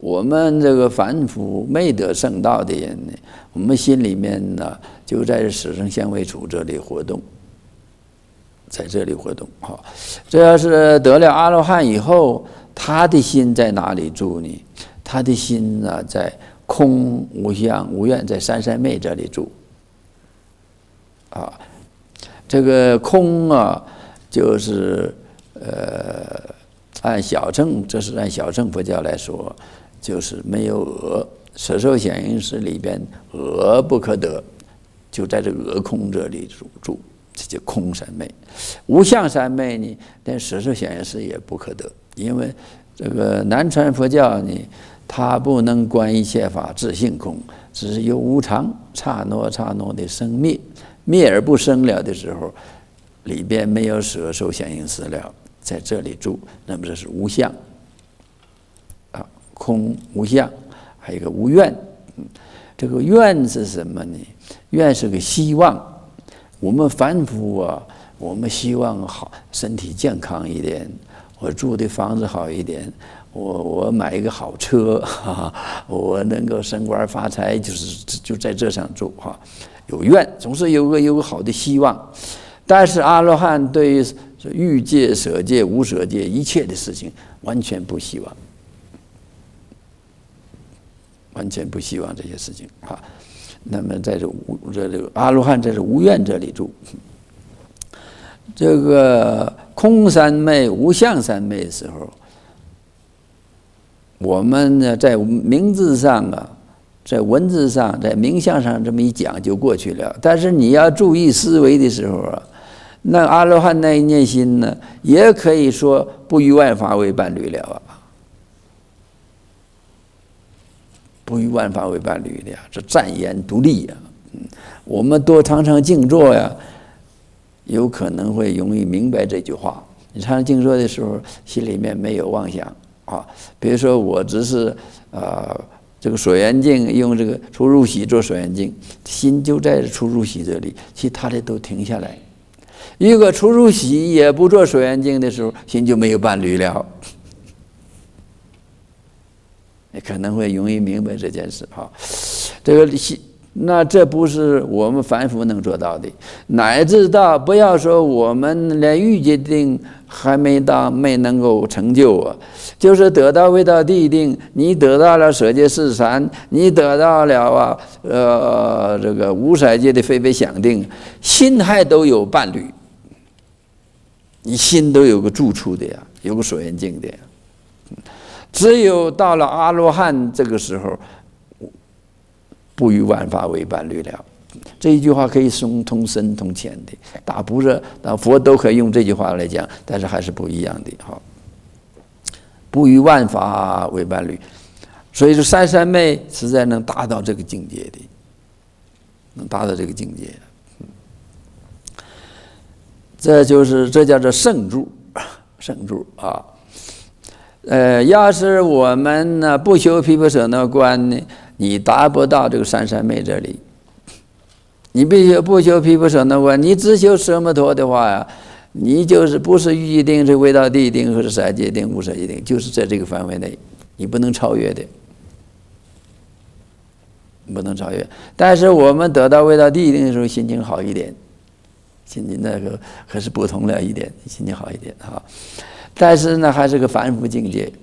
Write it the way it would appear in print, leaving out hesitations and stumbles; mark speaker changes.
Speaker 1: 我们这个凡夫没得圣道的人呢，我们心里面呢就在十声香味触这里活动，在这里活动。好，这要是得了阿罗汉以后，他的心在哪里住呢？他的心呢，在空无相无愿，在三三昧这里住。啊，这个空啊，就是按小乘，这是按小乘佛教来说，就是没有我。色受想行识里边，我不可得，就在这个我空这里住，这叫空三昧。无相三昧呢，连色受想行识也不可得，因为这个南传佛教呢，它不能观一切法自性空，只是由无常刹那刹那的生灭，灭而不生了的时候，里边没有色受想行识了，在这里住，那么这是无相啊，空无相，还有一个无愿。这个愿是什么呢？愿是个希望。我们凡夫啊，我们希望好，身体健康一点，我住的房子好一点，我买一个好车，我能够升官发财，就在这上住哈。有愿，总是有个好的希望。但是阿罗汉对于欲界、舍界、无舍界一切的事情完全不希望，完全不希望这些事情啊。那么在这个阿罗汉在这无愿这里住，这个空三昧、无相三昧的时候，我们呢在名字上啊，在文字上，在名相上这么一讲就过去了。但是你要注意思维的时候啊，那阿罗汉那一念心呢，也可以说不与万法为伴侣了啊。不与万法为伴侣的呀，这暂言独立呀。我们多常常静坐呀，有可能会容易明白这句话。你常常静坐的时候，心里面没有妄想啊。比如说，我只是这个所缘境，用这个出入息做所缘境，心就在出入息这里，其他的都停下来。如果出入息也不做所缘境的时候，心就没有伴侣了。可能会容易明白这件事哈，这个那这不是我们凡夫能做到的，乃至到不要说我们连欲界定还没能够成就啊，就是得到未到地定，你得到了舍界四禅，你得到了这个无色界的非非想定，心还都有伴侣，你心都有个住处的呀，有个所缘境的呀。只有到了阿罗汉这个时候，不与万法为伴侣了。这一句话可以通深通浅的，大不热大佛都可以用这句话来讲，但是还是不一样的。好，不与万法为伴侣，所以说三三昧实在能达到这个境界的，能达到这个境界。这叫做圣住，圣住啊。要是我们呢不修毗婆舍那观呢，你达不到这个三三昧这里。你不修毗婆舍那观，你只修奢摩陀的话呀，你就是不是欲界定，是未到地定，或者色界定、无色界定，就是在这个范围内，你不能超越的，不能超越。但是我们得到未到地定的时候，心情好一点，心情那个可是不同了一点，心情好一点哈。但是呢，还是个凡夫境界，